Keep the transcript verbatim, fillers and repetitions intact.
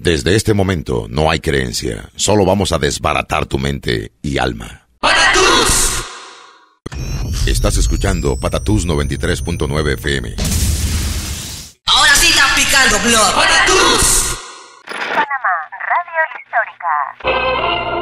Desde este momento no hay creencia, solo vamos a desbaratar tu mente y alma. ¡Patatús! Estás escuchando Patatús noventa y tres punto nueve F M. Ahora sí está picando, blog. ¡Patatús! Panamá, Radio Histórica.